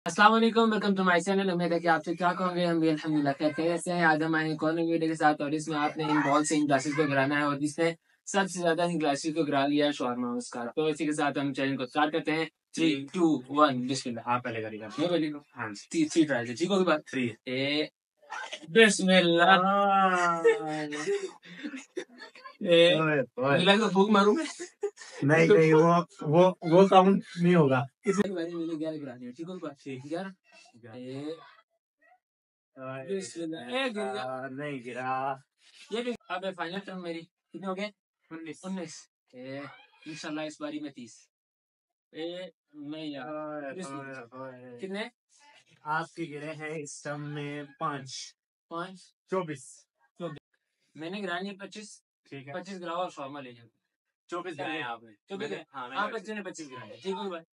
अस्सलाम वालेकुम, welcome to my channel. उम्मीद है कि आप ठीक ठाक होंगे। हम भी अल्हम्दुलिल्लाह खैरियत से हैं। आज हम आए हैं एक और वीडियो के साथ और इसमें आपने इन बॉल से इन ग्लासेस को गिराना है और जिसने सबसे ज्यादा इन ग्लासेस को गिरा लिया है शॉर्मा उसका। तो इसी के साथ हम चैनल को स्टार्ट करते हैं। 3, 2, 1 बिस्मिल्लाह। आप पहले करिएगा। मैं बोलिएगा। हाँ, थ्री ट्राई से ठीक होगी बात। 3 ए बिस्मिल्लाह। मिला के फूक मारूं मैं। नहीं नहीं, वो काउंट नहीं होगा। इसी बारी मैंने 11 गिरानी है। ठीक होगी बात। 11 ए बिस्मिल्लाह। ए गिर गया। नहीं गिरा। ये भी अब फाइनल टर्न मेरी कितने हो गए? 19। इंशाल्लाह इस बारी में 30। नहीं यार कितने आपके गिरे हैं इस टर्म में 5 5 24। मैंने गिरानी है 25। ठीक है, 25 गिराओ और शॉर्मा ले जाओ। 24 गिराए आपने। 24 गिराए। हाँ, आप बच्चे ने 25 गिराए। ठीक है भाई।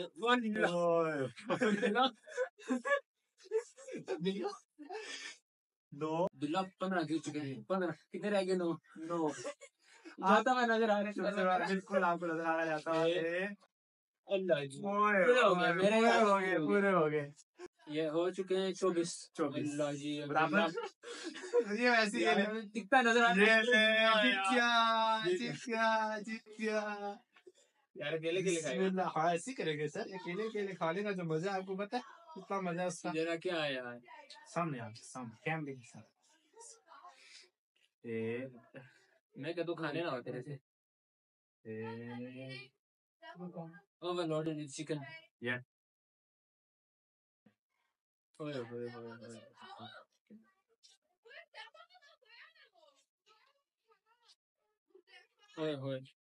दो बिल्ला 15 गिर चुके हैं। 15 कितने रह गए? 9 जाता मैं नजर आ रहा है। बिल्कुल आपको नजर आ रहा जाता है। अल्लाह जी पूरे हो गए, पूरे हो गए। ये हो चुके हैं 24। अल्लाह जी बराबर। ये वैसे ही दिखता नजर आ रहा है। जीत गया। यार अकेले के लिए खाएगा। हाँ, ऐसे ही करेंगे सर। अकेले अकेले खाने का जो मजा है आपको पता है कितना मजा है उसका। जरा क्या है यार सामने आप सामने कैमरे के साथ। मैं कदू खाने ना हो तेरे से। Overloaded chicken. या ओए ओए ओए ओए ओए